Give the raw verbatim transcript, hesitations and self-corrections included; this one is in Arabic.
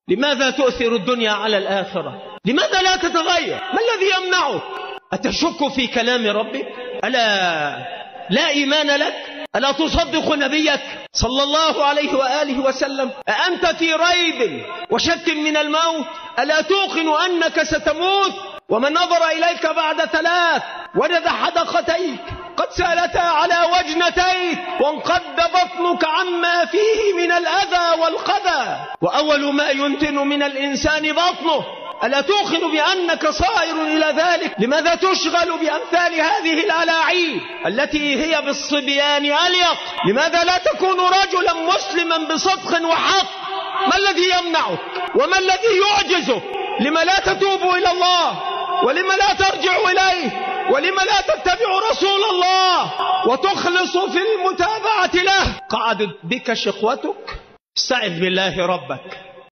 لماذا تؤثر الدنيا على الآخرة؟ لماذا لا تتغير؟ ما الذي يمنعك؟ أتشك في كلام ربك؟ ألا لا إيمان لك؟ ألا تصدق نبيك صلى الله عليه وآله وسلم؟ أأنت في ريب وشك من الموت؟ ألا توقن أنك ستموت؟ ومن نظر إليك بعد ثلاث وجد حدقتيك قد سالتا على وجنتيك وانقد بطنك عما فيه من الأذى والقذى، وأول ما ينتن من الإنسان بطنه. ألا توقن بأنك صائر إلى ذلك؟ لماذا تشغل بأمثال هذه الألاعيب التي هي بالصبيان أليق؟ لماذا لا تكون رجلا مسلما بصدق وحق؟ ما الذي يمنعك وما الذي يعجزك؟ لما لا تتوب إلى الله؟ ولما لا ترجع إليه؟ ولما لا تتبع رسول الله وتخلص في المتابعة له؟ قعدت بك شقوتك؟ استعذ بالله ربك.